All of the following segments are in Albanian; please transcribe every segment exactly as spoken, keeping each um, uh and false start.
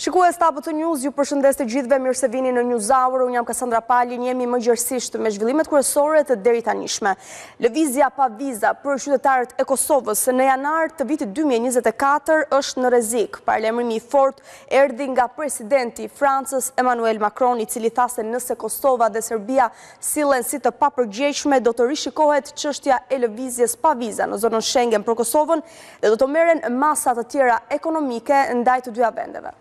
Shikues të A B C News, ju përshëndes të gjithëve, mirë se vini në News Hour. Unë jam Kassandra Palin, jemi më gjërësisht me zhvillimet kryesore të deri tanishme. Lëvizja pa viza për qytetarët e Kosovës në janar të vitit dy mijë e njëzet e katër është në rrezik. Paralajmërimi i fortë erdhi nga presidenti i Francës Emmanuel Macron, i cili tha se nëse Kosova dhe Serbia sillen si të papërgjegjshme, do të rishikohet çështja e lëvizjes pa viza në zonën Schengen për Kosovën dhe do të merren masa të tjera ekonomike ndaj të dyja vendeve.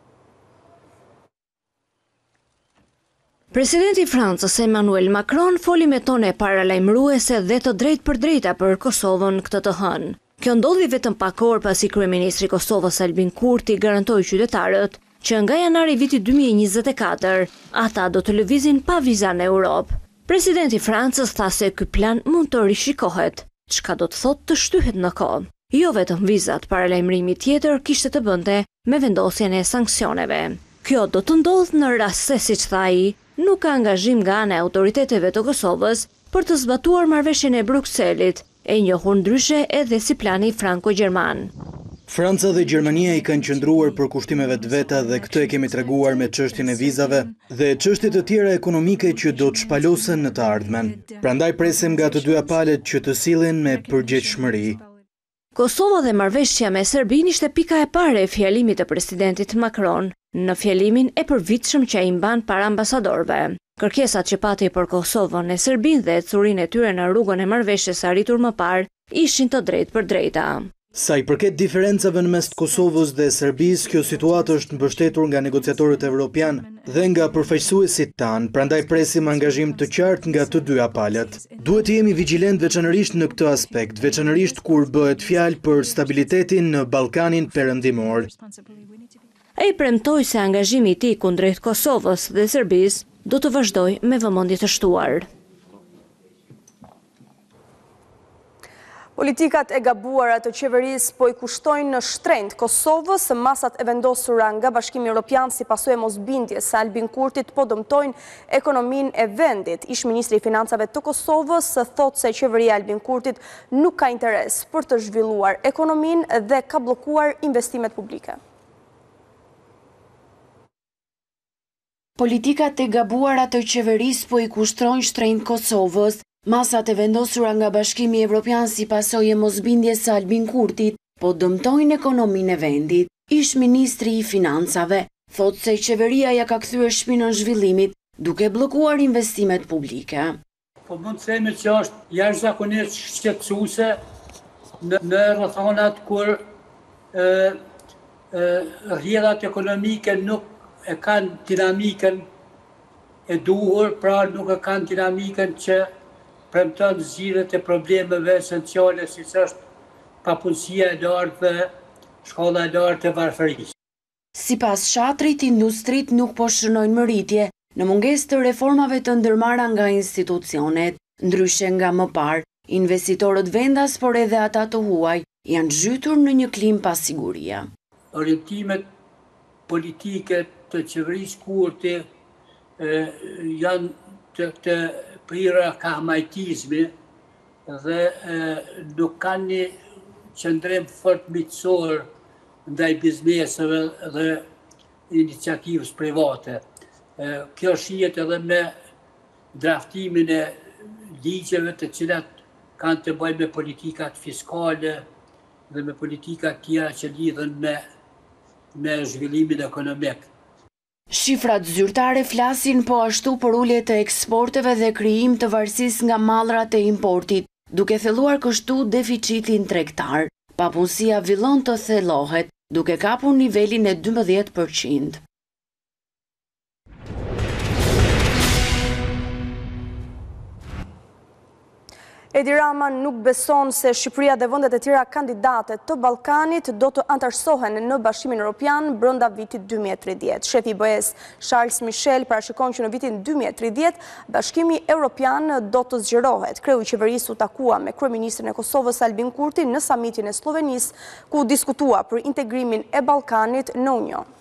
Presidenti i Francës Emmanuel Macron foli me tone paralajmëruese dhe të drejtë për drejta për Kosovën këtë të hënë. Kjo ndodhi vetëm pak orë pasi kryeministri i Kosovës Albin Kurti garantoi qytetarët që nga janari vitit dy mijë e njëzet e katër ata do të lëvizin pa viza në Europë. Presidenti i Francës tha se ky plan mund të rishikohet, çka do të thotë të shtyhet në kohë. Jo vetëm vizat, paralajmërimi tjetër kishte të bënte me vendosjen e sanksioneve. Kjo do të ndodhë në rast se, siç tha ai, nuk ka angazhim nga ana e autoriteteve të Kosovës për të zbatuar marrëveshjen e Brukselit, e njohur ndryshe edhe si plani franko-gjerman. Franca dhe Gjermania i kanë qëndruar për kushtimeve të veta dhe këtë e kemi treguar me çështjen e vizave dhe çështje të tjera ekonomike që do të shpalosen në të ardhmen. Prandaj presim nga të dyja palët që të sillen me përgjegjshmëri. Kosova dhe marrëveshja me Serbinë ishte pika e parë e fjalimit të presidentit Macron në fjalimin e përvitshëm që ai mban para ambasadorëve. Kërkesat që pati për Kosovën e Serbinë dhe ecurinë e tyre në rrugën e marrëveshjes së arritur më parë ishin të drejtë për drejta. Sa i përket diferencave në mes të Kosovës dhe Serbisë, kjo situatë është mbështetur nga negociatorët evropian dhe nga përfaqësuesit tanë, prandaj presim angazhim të qartë nga të dyja palët. Duhet të jemi vigjilent veçanërisht në këtë aspekt, veçanërisht kur bëhet fjalë për stabilitetin në Ballkanin Perëndimor. Ai premtoi se angazhimi i tij kundrejt Kosovës dhe Serbisë do të vazhdojë me vëmendje të shtuar. Politikat e gabuara të qeverisë po i kushtojnë në shtrenjtë Kosovës masat e vendosura nga Bashkimi Evropian si pasojë e mosbindjes së Albin Kurtit po dëmtojnë ekonominë e vendit. Ish ministri i Financave të Kosovës thotë se qeveria e Albin Kurtit nuk ka interes për të zhvilluar ekonominë dhe ka bllokuar investimet publike. Politikat e gabuara të qeverisë po i kushtojnë shtrenjtë Kosovës. Masat e vendosura nga Bashkimi Evropian si pasojë e mosbindjes së Albin Kurtit po dëmtojnë ekonominë e vendit. Ish ministri i Financave thotë se qeveria ja ka kthyer shpinën zhvillimit duke bllokuar investimet publike. Po mund të themi që është jashtëzakonisht shqetësuese në, në rrethonat kur e, e, rrjedhat ekonomike nuk e kanë dinamikën e duhur, pra nuk e kanë dinamikën që premton zgjidhjet e problemeve esenciale siç është papunësia e lartë dhe shkolla e lartë e varfërisë. Sipas shatrit, industrit nuk po shënojnë mëritje në mungesë të reformave të ndërmarra nga institucionet. Ndryshe nga më parë, investitorët vendas, por edhe ata të huaj, janë zhytur në një klim pa siguria. Orientimet politike të qeverisë Kurti e, janë të, të prira ka majtizmi dhe e, nuk kanë një qëndrim fort miqësor ndaj bizneseve dhe iniciativës private. E, kjo shihet edhe me draftimin e ligjeve të cilat kanë të bëjnë me politikat fiskale dhe me politikat tjera që lidhen me, me zhvillimin ekonomik. Shifrat zyrtare flasin po ashtu për ulje të eksporteve dhe krijim të varësisë nga mallrat e importit, duke thelluar kështu deficitin tregtar. Papunësia villon të thellohet, duke kapur nivelin e dymbëdhjetë përqind. Edi Rama nuk beson se Shqipëria dhe vendet e tjera kandidate të Ballkanit do të antarësohen në Bashkimin Evropian brenda vitit dy mijë e tridhjetë. Shefi i B E-s Charles Michel parashikon që në vitin dy mijë e tridhjetë Bashkimi Evropian do të zgjerohet. Kreu i qeverisë u takua me kryeministrin e Kosovës Albin Kurti në samitin e Slovenisë, ku diskutua për integrimin e Ballkanit në Union.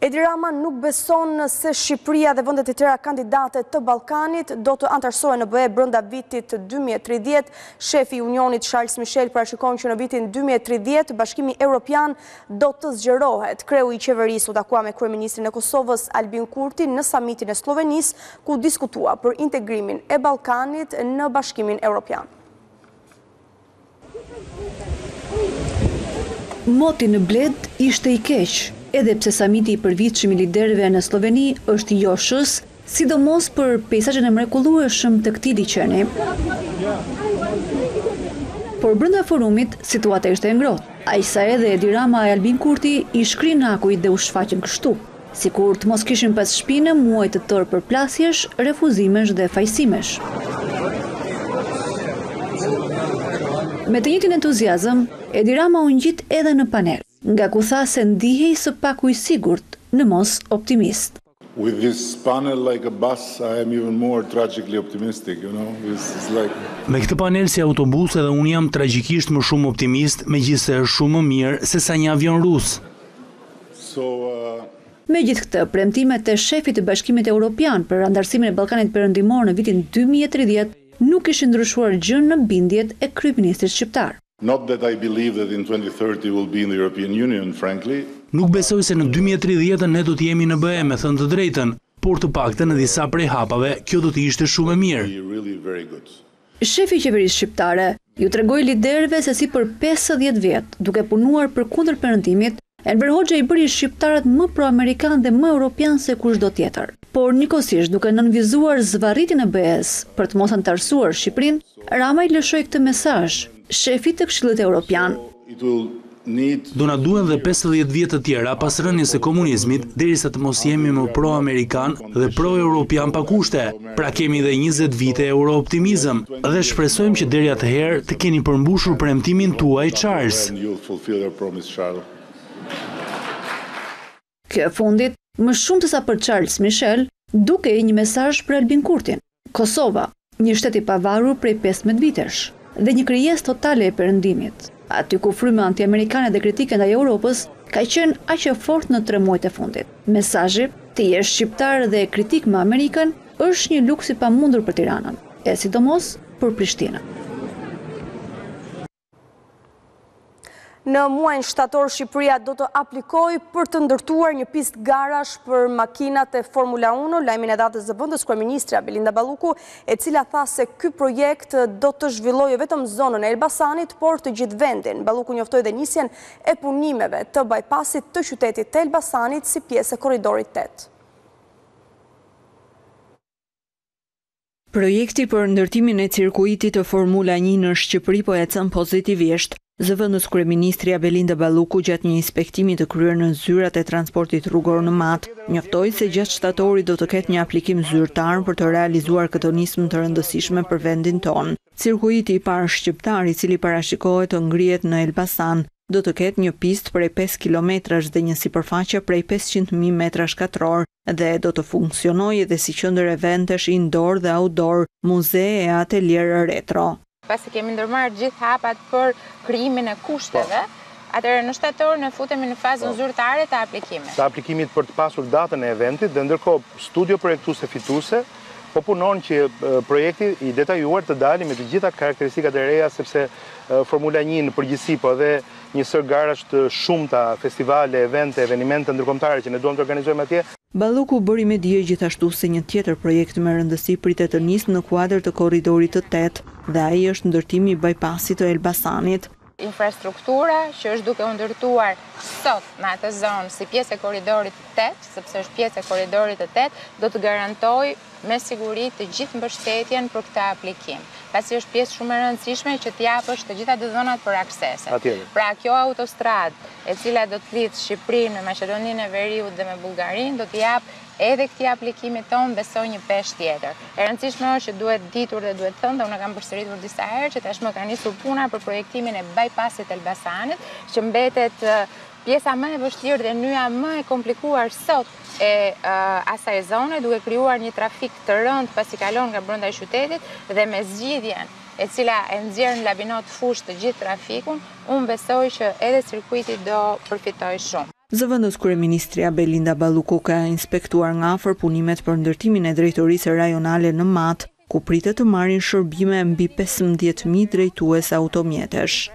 Edi Rama nuk beson se Shqipëria dhe vendet e tjera kandidate të Ballkanit do të antarësohen në B E brenda vitit dy mijë e tridhjetë. Shefi i Unionit Charles Michel parashikon që në vitin dy mijë e tridhjetë Bashkimi Evropian do të zgjerohet. Kreu i qeverisë u takua me kryeministrin e Kosovës Albin Kurti në samitin e Slovenisë, ku diskutua për integrimin e Ballkanit në Bashkimin Evropian. Moti në Bled ishte i keq, edhe pse samiti i përvitshëm i liderëve në Sloveni është jo shës, sidomos për peizazhin e mrekullueshëm të këtij liçeni. Por brenda forumit situata ishte e ngrohtë. Aq sa edhe Edi Rama e Albin Kurti i shkrin akujt dhe u shfaqën kështu, sikur të mos kishin pas shpinë muaj të tërë përplasjesh, refuzimesh dhe fajsimesh. Me të njëjtin entuziazëm, Edi Rama u ngjit edhe në panel, nga ku tha se ndihej së paku i sigurt, në mos optimist. With this panel like a bus, I am even more tragically optimistic, you know. It's, it's like... Me këtë panel si autobus edhe unë jam tragjikisht më shumë optimist, megjithëse është shumë më mirë se sa një avion rus. So, uh... Me gjithë këtë, premtimet e shefit të Bashkimit Evropian për antarësimin e Ballkanit Perëndimor në vitin dy mijë e tridhjetë nuk kishin ndryshuar gjë në bindjet e kryeministrit shqiptar. Not that I believe that in twenty thirty we'll be in the European Union, frankly. Nuk besoj se në dy mijë e tridhjetë ne do të jemi në B E, me thënë të drejtën, por të paktën në disa prej hapave kjo do të ishte shumë e mirë. Really very good. Shefi i qeverisë shqiptare ju tregoi liderëve se si për pesëdhjetë vjet, duke punuar përkundër perëndimit, Enver Hoxha i bëri shqiptarët më pro-amerikan dhe më europian se kushdo tjetër. Por njëkohësisht duke nënvizuar zvarritjen e B E-s për të mos antarësuar Shqipërinë, Rama i lëshoi këtë mesazh shefit të Këshillit Evropian. Do na duhen dhe pesëdhjetë vjet të tjera pas rënies së komunizmit, derisa të mos jemi më pro-amerikan dhe pro-europian pa kushte. Pra kemi dhe njëzet vite euro-optimizëm dhe shpresojmë që deri atëherë të keni përmbushur premtimin tuaj, Charles. Kjo e fundit, më shumë të sa për Charles Michel, duke i një mesazh për Albin Kurtin. Kosova, një shtet i pavarur prej pesëmbëdhjetë vitesh, dhe një krijesë totale e perëndimit. Aty ku fryma anti-amerikane dhe kritike ndaj Europës ka qenë aq e fortë në tre muajt e fundit. Mesazhi, të jesh shqiptar dhe kritik me Amerikën, është një luks i pamundur për Tiranën, e sidomos për Prishtinën. Në muajin shtator, Shqipëria do të aplikojë për të ndërtuar një pistë garash për makinat e Formula unë, lajmin e datës së vendit kryeministra Belinda Balluku, e cila tha se ky projekt do të zhvillojë vetëm zonën e Elbasanit, por të gjithë vendin. Balluku njoftoi dhe nisjen e punimeve të bypassit të qytetit të Elbasanit si pjesë e korridorit tetë. Projekti për ndërtimin e cirkuitit të Formula një në Shqipëri po ecën pozitivisht. Zëvendës kryeministria Belinda Balluku gjatë një inspektimi të kryer në zyrat e transportit rrugor në Mat, njoftoi se gjatë shtatorit do të ketë një aplikim zyrtar për të realizuar këtë nismë të rëndësishme për vendin ton. Cirkuiti i parë shqiptar i cili parashikohet të ngrihet në Elbasan do të ketë një pistë prej pesë kilometrash dhe një sipërfaqe prej pesëqind mijë metra shkatror dhe do të funksionojë edhe si qendër eventesh indoor dhe outdoor, muze e atelier retro. Pasi kemi ndërmarrë gjithë hapat për krijimin e kushteve, atëherë në shtator ne futemi në fazën zyrtare të aplikimit. Të aplikimit për të pasur datën e eventit dhe ndërkohë studio projektuese fituese po punon që projekti i detajuar të dalë me të gjitha karakteristikat e reja, sepse Formula një në përgjithësi po dhe një sër garash të shumta festivale, evente, evenimente ndërkombëtare që ne duam të organizojmë atje. Balluku bëri me dije gjithashtu se një tjetër projekt me rëndësi pritet të nisë në kuadër të korridorit të tetë dhe ai është ndërtimi i bypassit të Elbasanit. Infrastruktura që është duke u ndërtuar sot në atë zonë si pjesë e korridorit të tetë, sepse është pjesë e korridorit të tetë, do të garantojë me siguri të gjithë mbështetjen për këtë aplikim. Pasi është pjesë shumë e rëndësishme që t'japësh të gjitha të dhënat për akseset. Pra kjo autostradë e cila do të lidhë Shqipërinë me Maqedoninë e Veriut dhe me Bullgarinë do të jap edhe këtij aplikimi ton besoj një peshë tjetër. E rëndësishme është që duhet ditur dhe duhet thënë, dhe unë kam përsëritur disa herë që tashmë ka nisur puna për projektimin e bypassit të Elbasanit, që mbetet pjesa më e vështirë dhe nyja më e komplikuar sot e uh, asaj zone, duke krijuar një trafik të rënd pasi kalon nga brenda qytetit dhe me zgjidhjen e cila e nxjerr në labinot fush të gjithë trafikun, unë besoj që edhe cirkuiti do përfitojë shumë. Zëvendës kryeministria Belinda Balluku ka inspektuar nga afër punimet për ndërtimin e drejtorisë rajonale në Mat, ku pritet të marrin shërbime mbi pesëmbëdhjetë mijë drejtues automjetesh.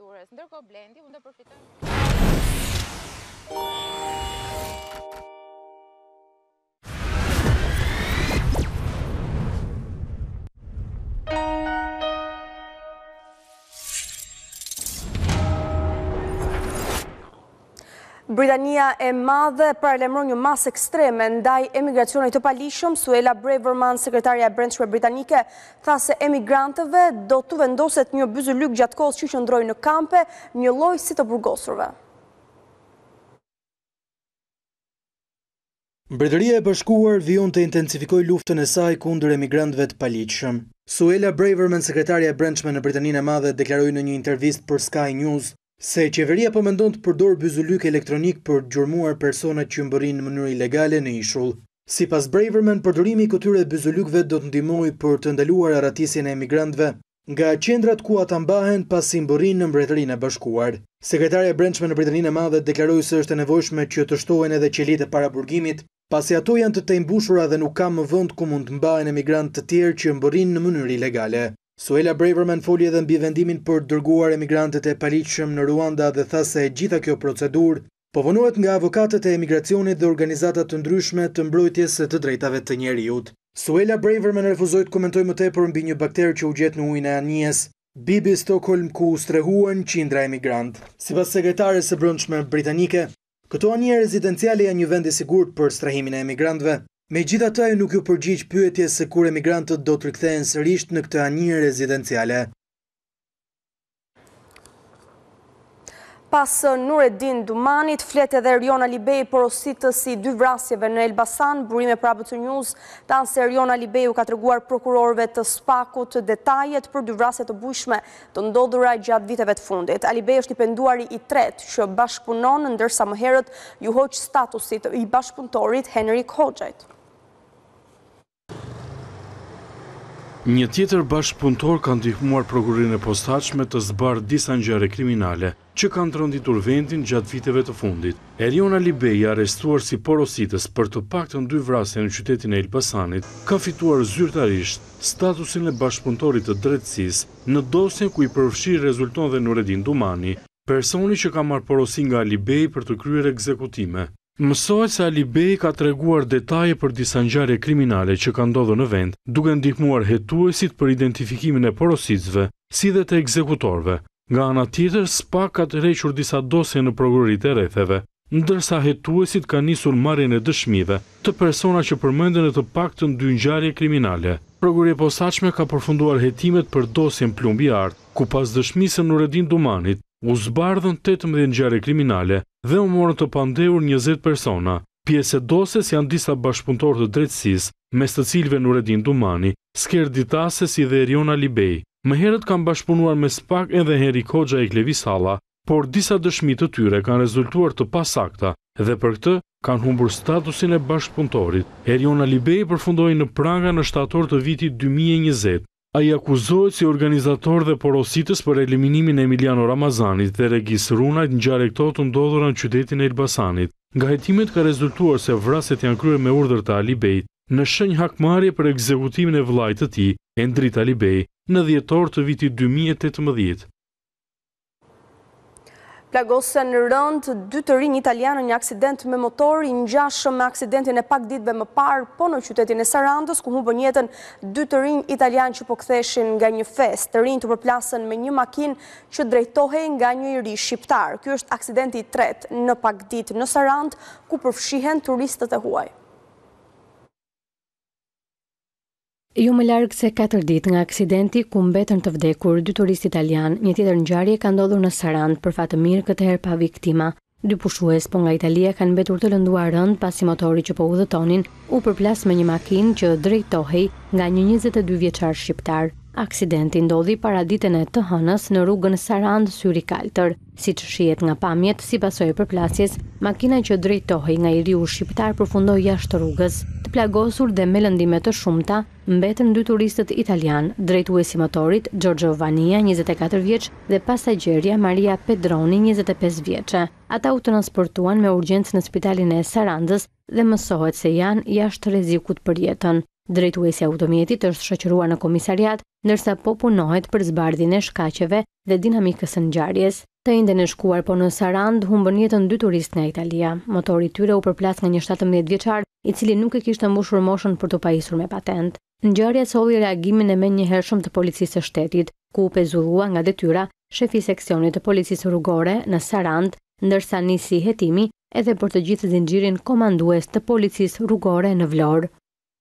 Britania e Madhe paralajmëron një masë ekstreme ndaj emigracionit të palishëm. Suella Braverman, sekretarja e Brendshme britanike, tha se emigrantëve do të vendoset një byzylyk gjatë kohës që qëndrojnë në kampe, një lloj si të burgosurve. Mbretëria e Bashkuar vijon të intensifikojë luftën e saj kundër emigrantëve të paligjshëm. Suella Braverman, sekretarja e Brendshme në Britaninë e Madhe, deklaroi në një intervistë për Sky News se qeveria po mendon të përdor byzylyk elektronik për të gjurmuar personat që mbërrin në mënyrë ilegale në ishull. Sipas Braverman, përdorimi i këtyre byzylykëve do të ndihmojë për të ndaluar arratisjen e emigrantëve nga qendrat ku ata mbahen pasi mbërrin në Mbretërinë e Bashkuar. Sekretarja e Brendshme në Britaninë e Madhe deklaroi se është e nevojshme që të shtohen edhe qelitë e paraburgimit, pasi ato janë të tej mbushura dhe nuk ka më vend ku mund të mbahen emigrantë të tjerë që mbërrin në mënyrë ilegale. Suella Braverman foli edhe mbi vendimin për të dërguar emigrantët e paligjshëm në Ruanda dhe tha se gjitha kjo procedurë po vonohet nga avokatët e emigracionit dhe organizata të ndryshme të mbrojtjes së të drejtave të njerëzit. Suella Braverman refuzoi të komentojë më tepër mbi një bakter që u gjet në ujin e anijes, Bibi Stockholm, ku u strehuan qindra emigrantë. Sipas sekretares së brendshme britanike, këto anije rezidenciale janë një vend i sigurt për strehimin e emigrantëve. Megjithatë, ajo nuk ju përgjigj pyetjes se kur emigrantët do të rikthehen sërish në këtë anije rezidenciale. Pas Nureddin Dumanit, flet edhe Erion Alibej, porositës i dy vrasjeve në Elbasan. Burime për A B C News thanë se Erion Alibej u ka treguar prokurorëve të Spakut detajet për dy vrasje të bujshme të ndodhura gjatë viteve të fundit. Alibej është i penduari i tretë që bashkëpunon, ndërsa më herët ju hoq statusit i bashkëpunëtorit Henrik Hoxhait. Një tjetër bashkëpunëtor ka ndihmuar prokurorinë e posaçme të zbardhë disa ngjarje kriminale që kanë tronditur vendin gjatë viteve të fundit. Erion Alibej, i arrestuar si porositës për të paktën dy vrasje në qytetin e Elbasanit, ka fituar zyrtarisht statusin e bashkëpunëtorit të drejtësisë në dosjen ku i përfshirë rezulton dhe Nureddin Dumani, personi që ka marrë porosi nga Alibej për të kryer ekzekutime. Mësohet se Alibej ka treguar detaje për disa ngjarje kriminale që kanë ndodhur në vend, duke ndihmuar hetuesit për identifikimin e porositësve, si dhe të ekzekutorëve. Nga ana tjetër, Spak ka tërhequr disa dosje në prokuroritë e rretheve, ndërsa hetuesit kanë nisur marrjen e dëshmive të persona që përmenden në të paktën dy ngjarje kriminale. Prokuroria e posaçme ka përfunduar hetimet për dosjen Plumbi Art, ku pas dëshmisë së Nureddin Dumanit u zbardhën tetëmbëdhjetë ngjarje kriminale dhe u morën të pandehur njëzet persona. Pjesë e dosjes janë disa bashkëpunëtorë të drejtësisë, mes të cilëve Nureddin Dumani, Skerdi Tase si dhe Erion Alibej. Më herët kanë bashkëpunuar me Spak edhe Henrik Hoxha e Klevi Salla, por disa dëshmi të tyre kanë rezultuar të pasakta dhe për këtë kanë humbur statusin e bashkëpunëtorit. Erion Alibej përfundoi në pranga në shtator të vitit dy mijë e njëzet. Ai akuzohet si organizator dhe porositës për eliminimin e Emiliano Ramazanit dhe Regis Runajt, ngjarje këto të ndodhura në qytetin e Elbasanit. Nga hetimet ka rezultuar se vrasjet janë kryer me urdhër të Alibejt në shenjë hakmarrje për ekzekutimin e vllajt të tij, Endrit Alibej, në dhjetor të vitit dy mijë e tetëmbëdhjetë. Plagosen rënd dy të rinj italianë në një aksident me motor i ngjashëm me aksidentin e pak ditëve më parë po në qytetin e Sarandës, ku humbën jetën dy të rinj italianë që po ktheshin nga një festë. Të rinjt u përplasën me një makinë që drejtohej nga një i ri shqiptar. Ky është aksidenti i tretë në pak ditë në Sarandë, ku përfshihen turistët e huaj. Jo më larg se katër ditë nga aksidenti ku mbetën të vdekur dy turistë italian, një tjetër ngjarje ka ndodhur në Sarandë, për fat të mirë këtë herë pa viktima. Dy pushues po nga Italia kanë mbetur të lënduar rënd pasi motori që po udhëtonin u përplas me një makinë që drejtohej nga një njëzet e dy vjeçar shqiptar. Aksidenti ndodhi para ditën e të hënës në rrugën Sarandë Syri Kaltër. Siç shihet nga pamjet, si pasojë përplasjes, makina që drejtohej nga i riu shqiptar përfundoi jashtë rrugës. Të plagosur dhe me lëndime të shumta, mbetën dy turistët italian, drejtuesi motorit Giorgio Vania, njëzet e katër vjeç, dhe pasagjerja Maria Pedroni, njëzet e pesë vjeçe. Ata u transportuan me urgjencë në spitalin e Sarandës dhe mësohet se janë jashtë rrezikut për jetën. Drejtuesi i automjetit është shoqëruar në komisariat, ndërsa po punohet për zbardhjen e shkaqeve dhe dinamikës së ngjarjes. Të njëjtën e shkuar po në Sarandë humbën jetën dy turistë nga Italia. Motori i tyre u përplas nga një shtatëmbëdhjetë vjeçar, i cili nuk e kishte mbushur moshën për të pajisur me patent. Ngjarja solli reagimin e menjëhershëm të policisë së shtetit, ku u pezullua nga detyra shefi i seksionit të policisë rrugore në Sarandë, ndërsa nisi hetimi edhe për të gjithë zinxhirin komandues të policisë rrugore në Vlorë.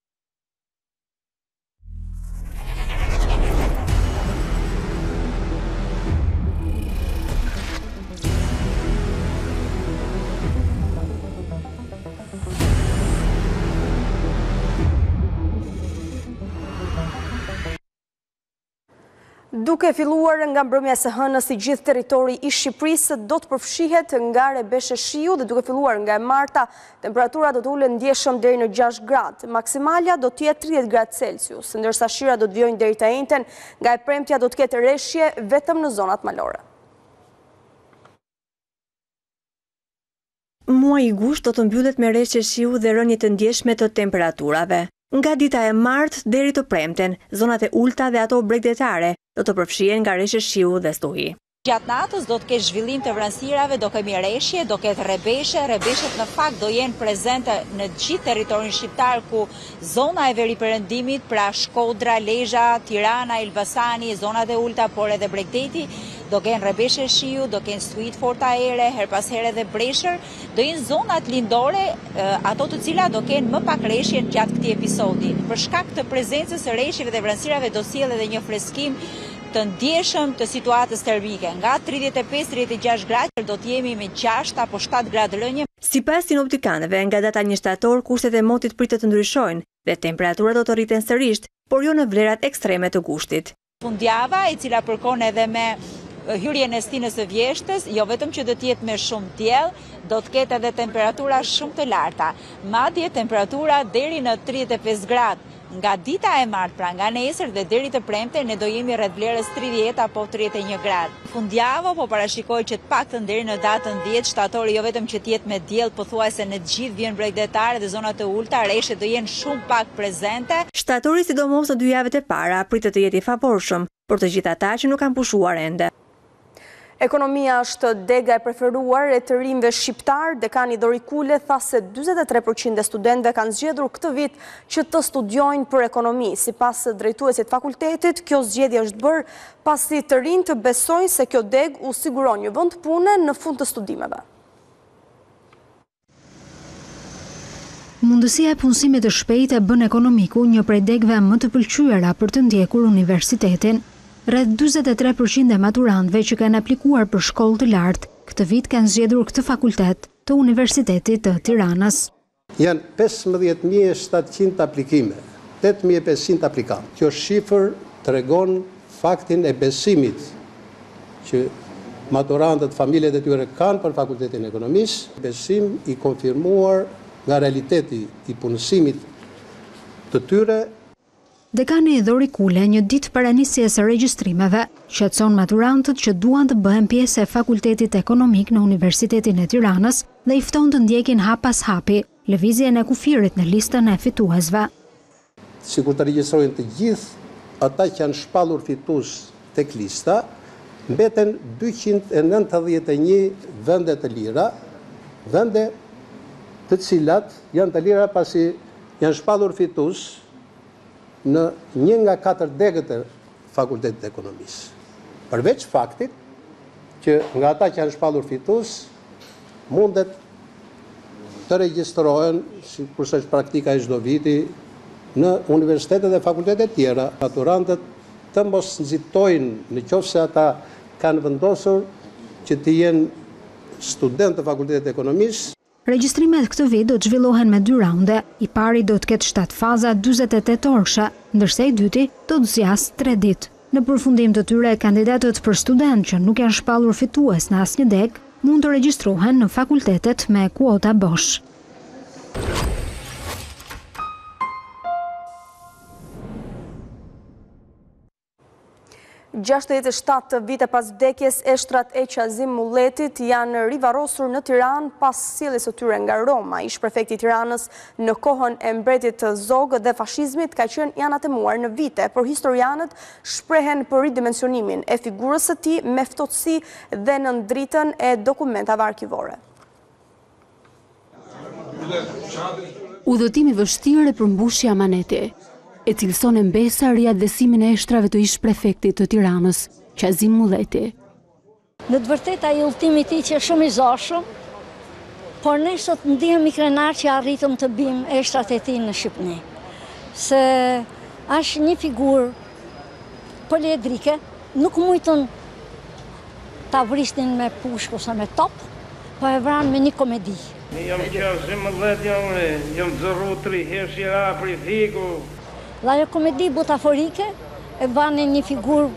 Duke filluar nga mbrëmja së hënës, i gjithë territori i Shqipërisë do të përfshihet nga rebeshe shiu dhe duke filluar nga e marta, temperatura do të ulen ndjeshëm deri në gjashtë gradë. Maksimalja do të jetë tridhjetë gradë Celsius, ndërsa shira do të vijojnë deri të njëjtën, nga e premtja do të ketë rreshje vetëm në zonat malore. Muaji gusht do të mbyllet me rreshje shiu dhe rënje të ndjeshme të temperaturave. Nga dita e martë deri të premten, zonat e ulta dhe ato bregdetare do të përfshihen nga rreshje shiu dhe stuhi. Gjatë natës do të ketë zhvillim të vranësirave, do kemi rreshje, do ketë rebeshe, rebeshet në fakt do jenë prezente në gjithë territorin shqiptar, ku zona e veriperëndimit, pra Shkodra, Lezhë, Tirana, Elbasani, zonat e ulta, por edhe Bregdeti, do kenë rebeshe shiu, do kenë stuhit forta ere, her pas here dhe breshër, do jenë zonat lindore, ato të cilat do kenë më pak rreshje gjatë këtij episodi. Për shkak të prezencës së rreshjeve dhe vranësirave do sjellë edhe një freskim të ndjeshëm të situatës termike. Nga tridhjetë e pesë tridhjetë e gjashtë gradë do të jemi me gjashtë apo shtatë gradë rënje. Sipas sinoptikanëve, nga data një shtator kushtet e motit pritet të ndryshojnë dhe temperaturat do të rriten sërish, por jo në vlerat ekstreme të gushtit. Fundjava, e cila përkon edhe me hyrjen e stinës së vjeshtës, jo vetëm që do të jetë me shumë diell, do të ketë edhe temperatura shumë të larta. Madje temperatura deri në tridhjetë e pesë gradë. Nga dita e martë, pra nga nesër dhe deri të premte, ne do jemi rreth vlerës tridhjetë apo tridhjetë e një gradë. Fundjava po parashikoj që të paktën deri në datën dhjetë shtator, jo vetëm që të jetë me diell, pothuajse në të gjithë vjen bregdetare dhe zonat e ulta, rreshtet do jenë shumë pak prezente. Shtatori, sidomos në dy javët e para, pritet të jetë i favorshëm për të gjithë ata që nuk kanë pushuar ende. Ekonomia është dega e preferuar e të rinjve shqiptar. Dekani Dori Kule tha se njëzet e tre përqind e studentëve kanë zgjedhur këtë vit që të studiojnë për ekonomi. Sipas drejtuesit fakultetit, kjo zgjedhje është bërë pasi të rinjt të besojnë se kjo degë u siguron një vend pune në fund të studimeve. Mundësia e punësimit të shpejtë e bën ekonomiku një prej degëve më të pëlqyera për të ndjekur universitetin. Rreth njëzet e tre përqind e maturantëve që kanë aplikuar për shkollë të lartë, këtë vit kanë zgjedhur këtë fakultet të Universitetit të Tiranës. Janë pesëmbëdhjetë mijë e shtatëqind aplikime, tetë mijë e pesëqind aplikantë. Kjo shifër tregon faktin e besimit që maturantët, familjet e tyre kanë për Fakultetin e Ekonomisë, besim i konfirmuar nga realiteti i punësimit të tyre. Dekani Dori Kule, një ditë para nisjes së regjistrimeve, shqetëson maturantët që duan të bëhen pjesë e Fakultetit Ekonomik në Universitetin e Tiranës dhe i fton të ndjekin hap pas hapi lëvizjen e kufirit në listën e fituesve. Sikur të regjistrojnë të gjithë ata që janë shpallur fitues tek lista, mbeten dyqind e nëntëdhjetë e një vende të lira, vende të cilat janë të lira pasi janë shpallur fitues në një nga katër degët e Fakultetit të Ekonomisë. Përveç faktit që nga ata që janë shpallur fitues mundet të regjistrohen, si kurse është praktika e çdo viti, në universitetet dhe fakultetet tjera. Maturantët të mos nxitojnë në qoftë se ata kanë vendosur që të jenë studentë të Fakultetit të Ekonomisë. Regjistrimet këtë vit do të zhvillohen me dy raunde. I pari do të ketë shtatë faza njëzet e tetë orëshe, ndërsa i dyti do të zgjasë tre ditë. Në përfundim të tyre, kandidatët për student që nuk janë shpallur fitues në asnjë degë mund të regjistrohen në fakultetet me kuota bosh. gjashtëdhjetë e shtatë vite pas vdekjes, eshtrat e Qazim Mulletit janë rivarrosur në Tiranë pas sjelljes së tyre nga Roma. Ish prefekti i Tiranës në kohën e mbretit të Zog dhe fashizmit ka qenë i anatemuar në vite, por historianët shprehen për ridimensionimin e figurës së tij me ftohtësi dhe në ndritën e dokumentave arkivore. Udhëtimi vështirë e përmbushi amaneti, e cilëson e mbesa riadhesimin e eshtrave të ish prefektit të Tiranës, Qazim Mulleti. Në të vërtetë ai udhëtimi i tij që shumë i zashëm, por ne sot ndihemi krenar që arritëm të bim eshtrat e tij në Shqipëni. Se është një figurë poliedrike, nuk mujtën ta vrisnin me pushk ose me top, po e vranë me një komedi. Ne jam Qazim Mulleti, jam jam zërru tri herë që ra për fiku. Dhe ajo komedi butaforike e bani një figurë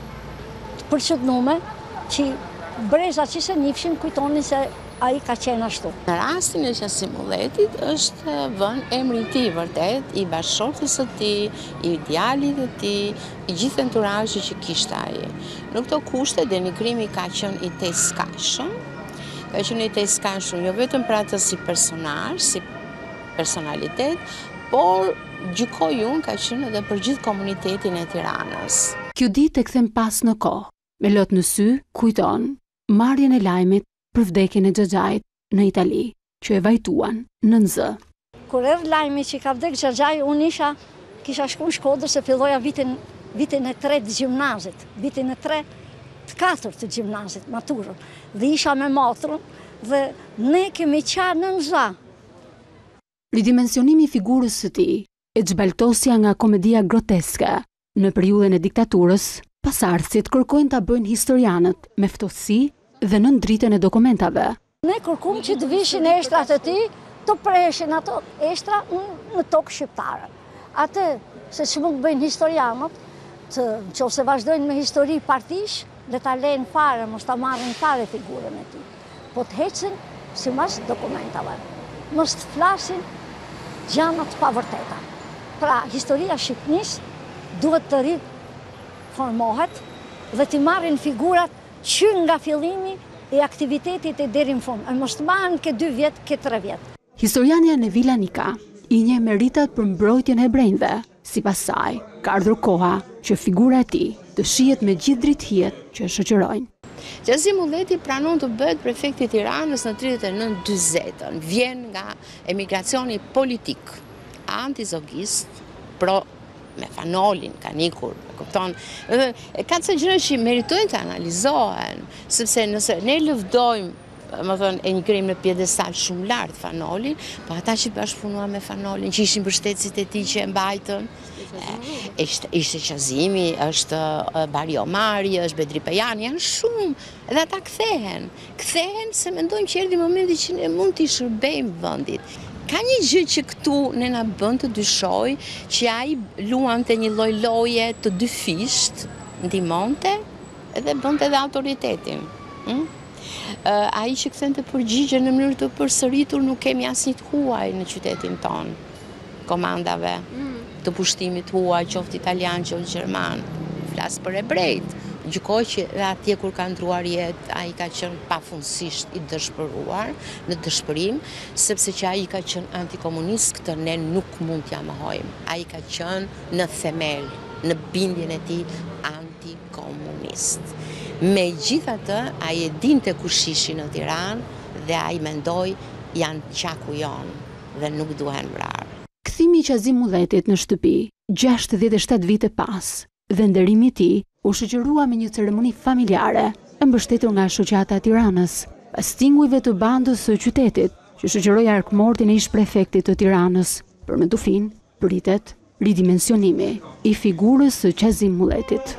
të përqëtnume që brezat që se njifshin kujtonin se a i ka qenë ashtu. Në rastin e Qazim Mulletit është vën emri i tij vërtet, i bashkëshortes së tij, i djalit të tij, i gjithë enturazhi që kishte ai. Në këto kushte denigrimi ka qenë i tejskashëm, ka qenë i tejskashëm jo vetëm për atë si personazh, si personalitet, por gjykoj unë ka qenë edhe për gjithë komunitetin e Tiranës. Kjo ditë e kthem pas në kohë, me lot në sy kujton marrjen e lajmit për vdekjen e Xhaxhait në Itali, që e vajtuan në Nz. Kur erdhi lajmi që ka vdekur Xhaxhai, unë isha kisha shkuar në Shkodër se filloja vitin vitin e tretë të gjimnazit, vitin e tretë të katërt të gjimnazit, maturën. Dhe isha me motrën dhe ne kemi qenë në Nz. Ridimensionimi i figurës së tij e xhbaltosja nga komedia groteske në periudhën e diktaturës, pasardhësit kërkojnë ta bëjnë historianët me ftohtësi dhe në ndritën e dokumentave. Ne kërkuam që të vishin eshtrat e tij, të preshin ato eshtra në tokë shqiptare. Atë se ç'mund të bëjnë historianët, të nëse vazhdojnë me histori partish, dhe ta lejnë fare, mos ta marrin fare figurën e tij. Po të heqin sipas dokumentave. Mos të flasin gjanat pa vërteta. Pra, historia Shqipënisë duhet të riformohet dhe të marrin figurat që nga fillimi e aktivitetit e deri në fund. E mos të marrin ke dy vjet, ke tre vjet. Historiania Nevila Nika i njeh meritat për mbrojtjen e hebrejve. Sipas saj, ka ardhur koha që figura e tij të shihet me gjithë drithijet që e shoqërojnë. Qazim Mulleti pranon të bëhet prefekti i Tiranës në tridhjetë e nëntë dyzet. Vjen nga emigracioni politik, antizogist, pro me fanolin, ka nikur, kupton. Ka të gjëra që meritojnë të analizohen, sepse nëse ne lëvdojmë më thënë, e një krim në pjedestal shumë lartë fanolin, po ata që bashkëpunuan me fanolin, që ishin mbështetësit e tij që e mbajtën, ishte Qazimi, është Bari Omari, është Bedri Pejani, janë shumë, edhe ata kthehen. Kthehen se mendojmë që erdhi momenti që ne mund t'i shërbejmë vendit. Ka një gjë që këtu ne na bën të dyshoj që ai luante një lloj loje të dyfisht, ndihmonte edhe bënte edhe autoritetin. Hm? Uh, ai që kthente përgjigje në mënyrë të përsëritur, nuk kemi asnjë të huaj në qytetin ton, komandave të pushtimit huaj, qoftë italian, qoftë gjerman, flas për hebrejt. Gjykoj që dhe atje kur ka ndruar jetë, ai ka qenë pafundësisht i dëshpëruar në dëshpërim, sepse që ai ka qenë antikomunist, këtë ne nuk mund t'ja mohojmë. Ai ka qenë në themel, në bindjen e tij antikomunist. Me gjitha të, a i e dinte kush ishin në Tiranë dhe a i mendoj janë qaku jonë dhe nuk duhen vrarë. Kthimi i Qazim Mulletit në shtëpi, gjashtëdhjetë e shtatë vite pas, dhe nderimi i tij u shoqërua me një ceremoni familjare, e mbështetur nga shoqata e Tiranës, pas tingujve të bandës së qytetit, që shoqëroi arkmortin e ish prefektit të Tiranës, për në tufin pritet ridimensionimi i figurës së Qazim Mulletit.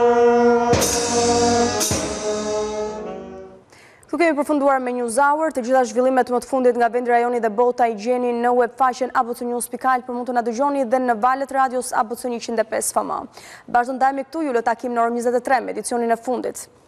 Këtu kemi përfunduar me News Hour, të gjitha zhvillimet më të fundit nga vendi, rajoni dhe bota i gjeni në webfaqen a b c news dot al, për mund të na dëgjoni dhe në valët radios A B C njëqind e pesë F M. Bashkë ndajmë këtu, ju lë takim në orën njëzet e tre me edicionin e fundit.